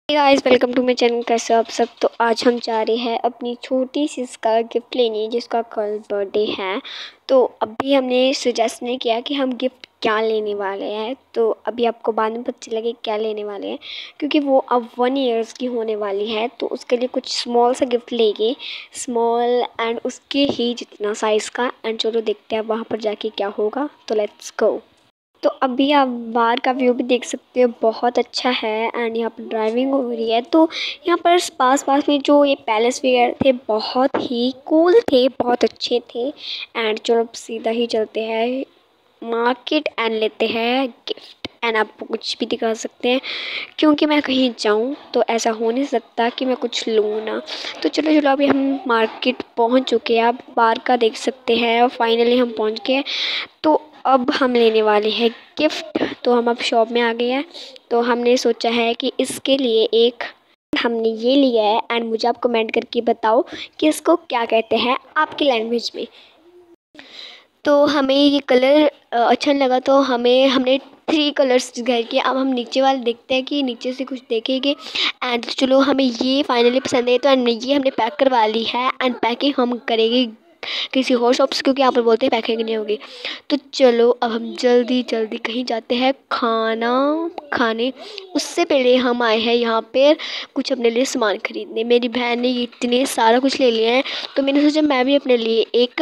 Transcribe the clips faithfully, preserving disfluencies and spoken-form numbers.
Guys, welcome to my channel. कैसे हो आप सब। तो आज हम जा रहे हैं अपनी छोटी सी इसका गिफ्ट लेने, जिसका कल बर्थडे है। तो अभी हमने सजेस्ट नहीं किया कि हम गिफ्ट क्या लेने वाले हैं, तो अभी आपको बाद में पता चलेगा क्या लेने वाले हैं, क्योंकि वो अब वन ईयर्स की होने वाली है। तो उसके लिए कुछ स्मॉल सा गिफ्ट लेंगे, स्मॉल एंड उसके ही जितना साइज़ का। एंड चलो देखते हैं वहाँ पर जाके क्या होगा। तो लेट्स गो। तो अभी आप बाहर का व्यू भी देख सकते हो, बहुत अच्छा है। एंड यहाँ पर ड्राइविंग हो रही है। तो यहाँ पर पास पास में जो ये पैलेस वगैरह थे, बहुत ही कूल थे, बहुत अच्छे थे। एंड चलो अब सीधा ही चलते हैं मार्केट एंड लेते हैं गिफ्ट। एंड आपको कुछ भी दिखा सकते हैं, क्योंकि मैं कहीं जाऊँ तो ऐसा हो नहीं सकता कि मैं कुछ लूँ ना। तो चलो चलो अभी हम मार्केट पहुँच चुके हैं, आप बाहर का देख सकते हैं। और फाइनली हम पहुँच गए। तो अब हम लेने वाले हैं गिफ्ट। तो हम अब शॉप में आ गए हैं। तो हमने सोचा है कि इसके लिए एक हमने ये लिया है। एंड मुझे आप कमेंट करके बताओ कि इसको क्या कहते हैं आपकी लैंग्वेज में। तो हमें ये कलर अच्छा नहीं लगा, तो हमें हमने थ्री कलर्स घर के। अब हम नीचे वाले देखते हैं कि नीचे से कुछ देखेंगे। एंड चलो हमें ये फाइनली पसंद है, तो एंड ये हमने पैक करवा ली है। एंड पैकिंग हम करेंगे किसी और शॉप से, क्योंकि यहाँ पर बोलते हैं पैकिंग नहीं होगी। तो चलो अब हम जल्दी जल्दी कहीं जाते हैं खाना खाने। उससे पहले हम आए हैं यहाँ पर कुछ अपने लिए सामान खरीदने। मेरी बहन ने इतने सारा कुछ ले लिया है, तो मैंने सोचा मैं भी अपने लिए एक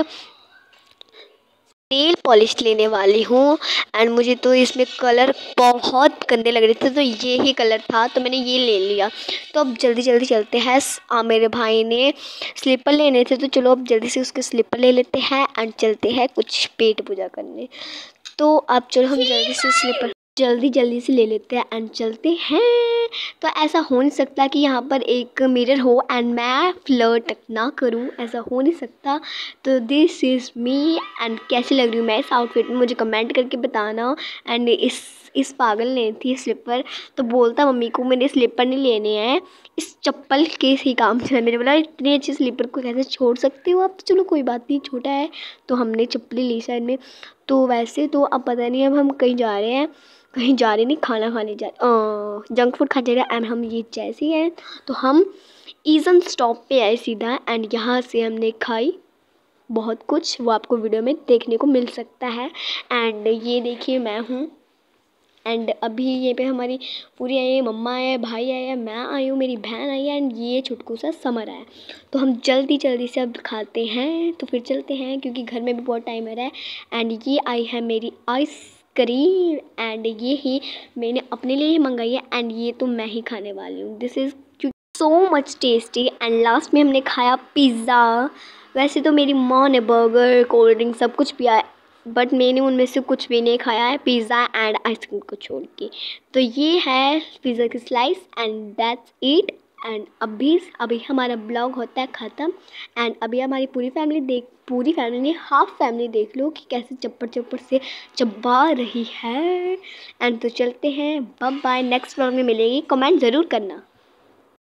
नेल पॉलिश लेने वाली हूँ। एंड मुझे तो इसमें कलर बहुत गंदे लग रहे थे, तो ये ही कलर था, तो मैंने ये ले लिया। तो अब जल्दी जल्दी चलते हैं। आ, मेरे भाई ने स्लीपर लेने थे, तो चलो अब जल्दी से उसके स्लीपर ले लेते हैं एंड चलते हैं कुछ पेट पूजा करने। तो अब चलो हम जल्दी से स्लीपर जल्दी जल्दी से ले लेते हैं एंड चलते हैं। तो ऐसा हो नहीं सकता कि यहाँ पर एक मिरर हो एंड मैं फ्लर्ट ना करूँ, ऐसा हो नहीं सकता। तो दिस इज़ मी। एंड कैसी लग रही हूँ मैं इस आउटफिट में, मुझे कमेंट करके बताना। एंड इस इस पागल ने थी स्लीपर, तो बोलता मम्मी को मेरे स्लीपर नहीं लेने हैं, इस चप्पल के ही काम चला। मेरे बोला इतनी अच्छी स्लीपर को कैसे छोड़ सकते हो आप। तो चलो कोई बात नहीं, छोटा है। तो हमने चप्पलें ली साइड में। तो वैसे तो अब पता नहीं, अब हम कहीं जा रहे हैं, कहीं जा रहे नहीं, खाना खाने जा रहे, जंक फूड खाने जा रहे हैं। एंड हम ये जैसे हैं, तो हम ईजन स्टॉप पे आए सीधा। एंड यहाँ से हमने खाई बहुत कुछ, वो आपको वीडियो में देखने को मिल सकता है। एंड ये देखिए मैं हूँ। एंड अभी ये पे हमारी पूरी आई है, मम्मा आए, भाई आए, मैं आई हूँ, मेरी बहन आई है। एंड ये छुटकू सा समर आया। तो हम जल्दी जल्दी से अब खाते हैं, तो फिर चलते हैं, क्योंकि घर में भी बहुत टाइम आ रहा है। एंड ये आई है मेरी आइस करीम। एंड ये ही मैंने अपने लिए ही मंगाई है। एंड ये तो मैं ही खाने वाली हूँ। This is so much tasty. And last में हमने खाया पिज़्ज़ा। वैसे तो मेरी माँ ने बर्गर, कोल्ड ड्रिंक सब कुछ पिया है, बट मैंने उनमें से कुछ भी नहीं खाया है, पिज़्ज़ा एंड आइसक्रीम को छोड़ के। तो ये है पिज़्ज़ा की slice and that's it. And अभी अभी हमारा ब्लॉग होता है ख़त्म। एंड अभी हमारी पूरी फैमिली देख पूरी फैमिली ने हाफ फैमिली देख लो कि कैसे चप्पड़ चप्पड़ से चबा रही है। एंड तो चलते हैं, बाय बाय। नेक्स्ट ब्लॉग में मिलेगी, कमेंट ज़रूर करना।